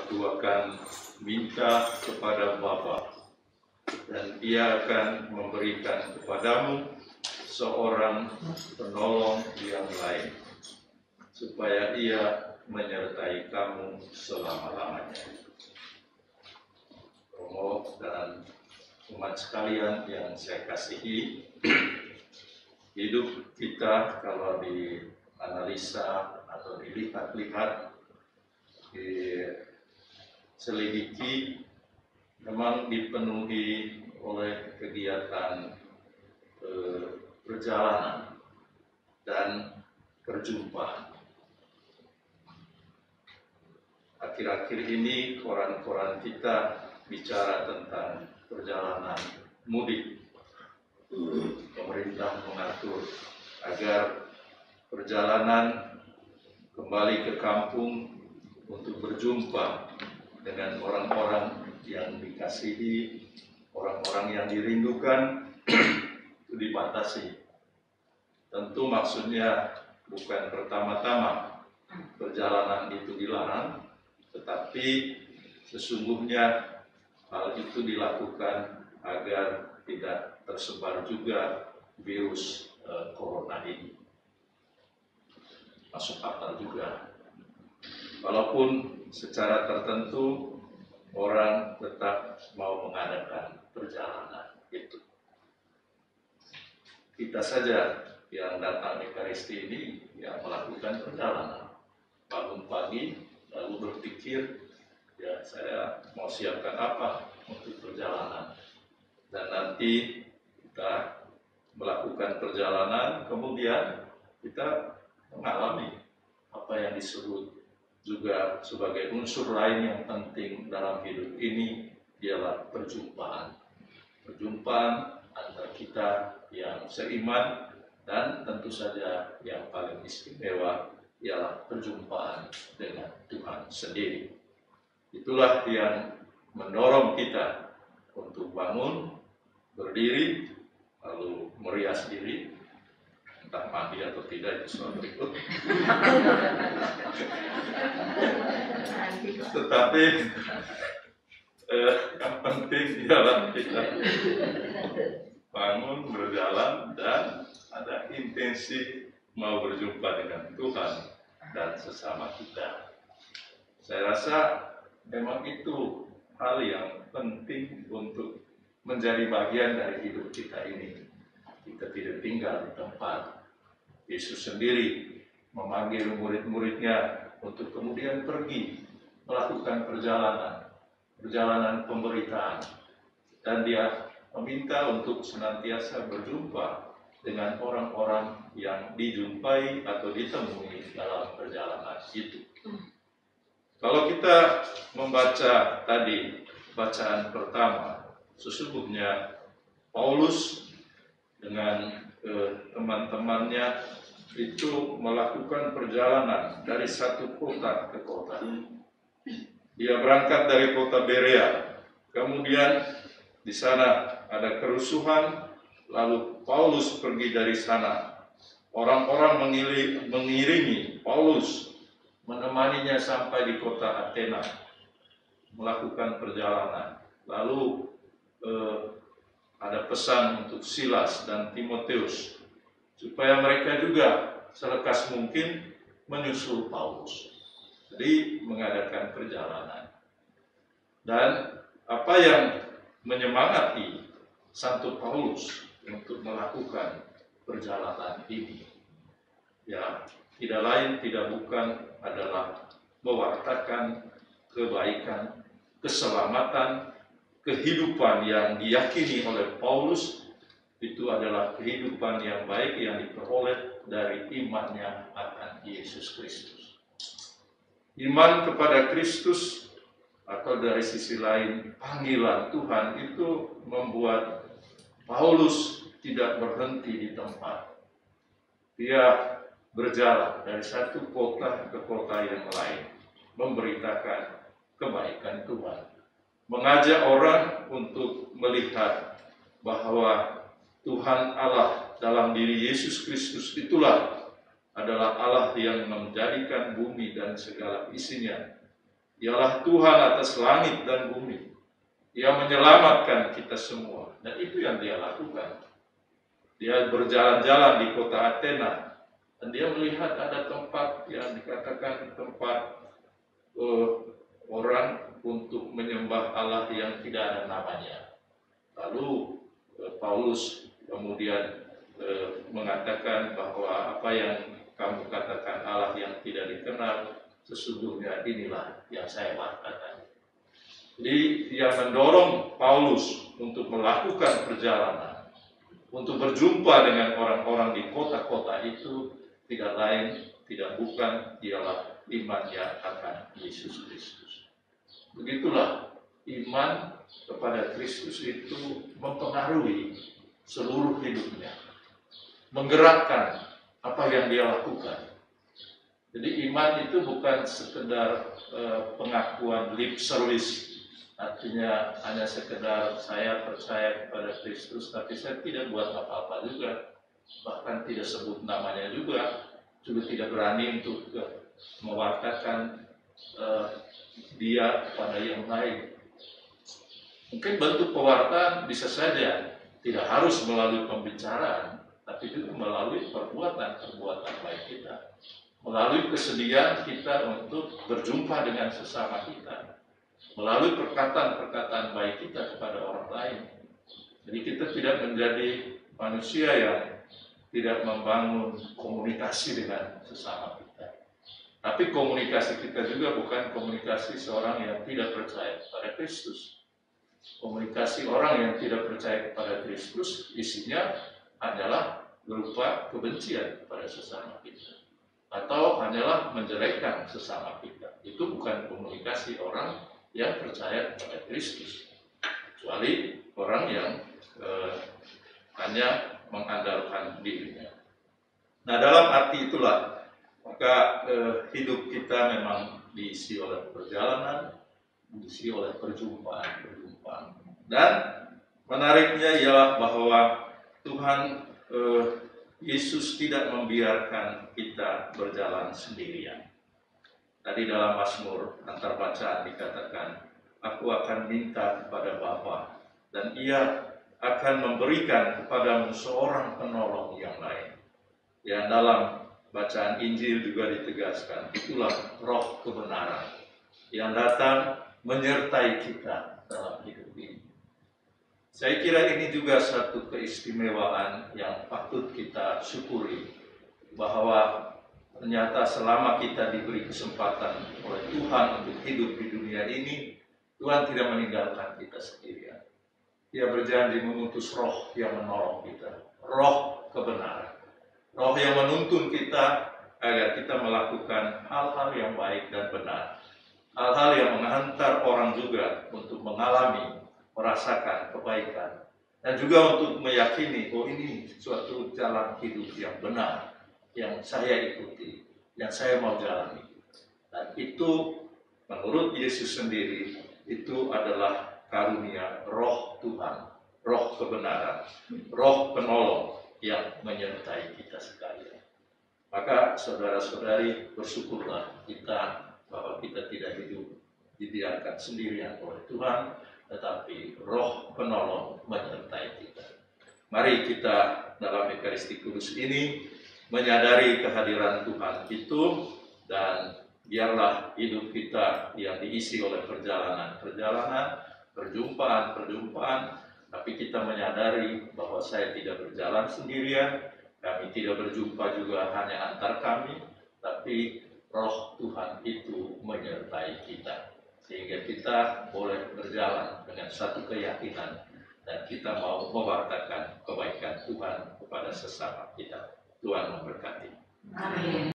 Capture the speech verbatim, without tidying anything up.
aku akan minta kepada Bapa, dan Dia akan memberikan kepadamu seorang penolong yang lain, supaya Ia menyertai kamu selama-lamanya. Romo dan umat sekalian yang saya kasihi, hidup kita kalau dianalisa atau dilihat-lihat, diselidiki, memang dipenuhi oleh kegiatan eh, perjalanan dan perjumpaan. Akhir-akhir ini koran-koran kita bicara tentang perjalanan mudik. Pemerintah mengatur agar perjalanan kembali ke kampung untuk berjumpa dengan orang-orang yang dikasihi, orang-orang yang dirindukan, itu dibatasi. Tentu maksudnya bukan pertama-tama perjalanan itu dilarang, tetapi sesungguhnya hal itu dilakukan agar tidak tersebar juga virus eh, corona ini. Masuk akal juga. Walaupun secara tertentu orang tetap mau mengadakan perjalanan itu. Kita saja yang datang Ekaristi ini yang melakukan perjalanan. Bangun pagi lalu berpikir, ya saya mau siapkan apa untuk perjalanan. Dan nanti kita melakukan perjalanan, kemudian kita mengalami apa yang disebut juga sebagai unsur lain yang penting dalam hidup ini, ialah perjumpaan. Perjumpaan antara kita yang seiman dan tentu saja yang paling istimewa ialah perjumpaan dengan Tuhan sendiri. Itulah yang mendorong kita untuk bangun, berdiri, lalu merias diri, entah mandi atau tidak itu soal berikut. Tetapi eh, yang penting ialah kita bangun, berjalan, dan ada intensi mau berjumpa dengan Tuhan dan sesama kita. Saya rasa memang itu hal yang penting untuk menjadi bagian dari hidup kita ini. Kita tidak tinggal di tempat. Yesus sendiri memanggil murid-muridnya untuk kemudian pergi melakukan perjalanan, perjalanan pemberitaan. Dan Dia meminta untuk senantiasa berjumpa dengan orang-orang yang dijumpai atau ditemui dalam perjalanan itu. Kalau kita membaca tadi bacaan pertama, sesungguhnya Paulus dengan eh, teman-temannya itu melakukan perjalanan dari satu kota ke kota. Dia berangkat dari kota Berea, kemudian di sana ada kerusuhan, lalu Paulus pergi dari sana. Orang-orang mengiringi, mengiringi Paulus, menemaninya sampai di kota Athena, melakukan perjalanan. Lalu eh, ada pesan untuk Silas dan Timotius supaya mereka juga selekas mungkin menyusul Paulus. Jadi mengadakan perjalanan. Dan apa yang menyemangati Santo Paulus untuk melakukan perjalanan ini, ya tidak lain tidak bukan adalah mewartakan kebaikan, keselamatan, kehidupan yang diyakini oleh Paulus itu adalah kehidupan yang baik yang diperoleh dari imannya akan Yesus Kristus. Iman kepada Kristus atau dari sisi lain panggilan Tuhan itu membuat Paulus tidak berhenti di tempat. Dia berjalan dari satu kota ke kota yang lain, memberitakan kebaikan Tuhan, mengajak orang untuk melihat bahwa Tuhan Allah dalam diri Yesus Kristus itulah adalah Allah yang menjadikan bumi dan segala isinya Dialah Tuhan atas langit dan bumi. Dia menyelamatkan kita semua. Dan itu yang dia lakukan. Dia berjalan-jalan di kota Athena. Dan dia melihat ada tempat yang dikatakan tempat uh, orang untuk menyembah Allah yang tidak ada namanya. Lalu uh, Paulus kemudian uh, mengatakan bahwa apa yang kamu katakan Allah yang tidak dikenal, sesungguhnya inilah yang saya katakan. Jadi dia mendorong Paulus untuk melakukan perjalanan, untuk berjumpa dengan orang-orang di kota-kota itu, tidak lain, tidak bukan, dialah imannya akan Yesus Kristus. Begitulah iman kepada Kristus itu mempengaruhi seluruh hidupnya, menggerakkan apa yang dia lakukan. Jadi iman itu bukan sekedar eh, pengakuan lip service, artinya hanya sekedar saya percaya kepada Kristus, tapi saya tidak buat apa-apa juga, bahkan tidak sebut namanya juga, juga tidak berani untuk uh, mewartakan uh, dia kepada yang lain. Mungkin bentuk pewartaan bisa saja tidak harus melalui pembicaraan, tapi juga melalui perbuatan-perbuatan baik kita, melalui kesediaan kita untuk berjumpa dengan sesama kita, melalui perkataan-perkataan baik kita kepada orang lain. Jadi kita tidak menjadi manusia yang tidak membangun komunikasi dengan sesama kita. Tapi komunikasi kita juga bukan komunikasi seorang yang tidak percaya kepada Kristus. Komunikasi orang yang tidak percaya kepada Kristus isinya adalah berupa kebencian kepada sesama kita, atau hanyalah menjelekkan sesama kita. Itu bukan komunikasi orang yang percaya kepada Kristus, kecuali orang yang eh, hanya mengandalkan dirinya. Nah, dalam arti itulah maka eh, hidup kita memang diisi oleh perjalanan, diisi oleh perjumpaan-perjumpaan. Dan menariknya ialah bahwa Tuhan eh, Yesus tidak membiarkan kita berjalan sendirian. Tadi dalam Mazmur antar bacaan dikatakan, aku akan minta kepada Bapa dan Ia akan memberikan kepadamu seorang penolong yang lain. Yang dalam bacaan Injil juga ditegaskan, itulah roh kebenaran yang datang menyertai kita dalam hidup ini. Saya kira ini juga satu keistimewaan yang patut kita syukuri, bahwa ternyata selama kita diberi kesempatan oleh Tuhan untuk hidup di dunia ini, Tuhan tidak meninggalkan kita sendirian. Dia berjanji mengutus roh yang menolong kita, roh kebenaran, roh yang menuntun kita agar kita melakukan hal-hal yang baik dan benar, hal-hal yang menghantar orang juga untuk mengalami, merasakan kebaikan, dan juga untuk meyakini, oh ini suatu jalan hidup yang benar, yang saya ikuti, yang saya mau jalani. Dan itu menurut Yesus sendiri, itu adalah karunia roh Tuhan, roh kebenaran, roh penolong yang menyertai kita sekalian. Maka saudara-saudari, bersyukurlah kita bahwa kita tidak hidup dibiarkan sendirian oleh Tuhan, tetapi roh penolong menyertai kita. Mari kita dalam Ekaristi Kudus ini menyadari kehadiran Tuhan itu, dan biarlah hidup kita yang diisi oleh perjalanan-perjalanan, perjumpaan-perjumpaan, tapi kita menyadari bahwa saya tidak berjalan sendirian, kami tidak berjumpa juga hanya antar kami, tapi roh Tuhan itu menyertai kita, sehingga kita boleh berjalan dengan satu keyakinan, dan kita mau mewartakan kebaikan Tuhan kepada sesama kita. Tuhan memberkati. Amin.